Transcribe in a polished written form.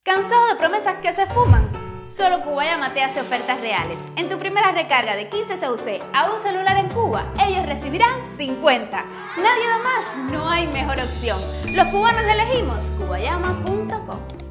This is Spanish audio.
¿Cansado de promesas que se fuman? Solo Cubayama te hace ofertas reales. En tu primera recarga de 15 CUC a un celular en Cuba, ellos recibirán 50. Nadie da más, no hay mejor opción. Los cubanos elegimos cubayama.com.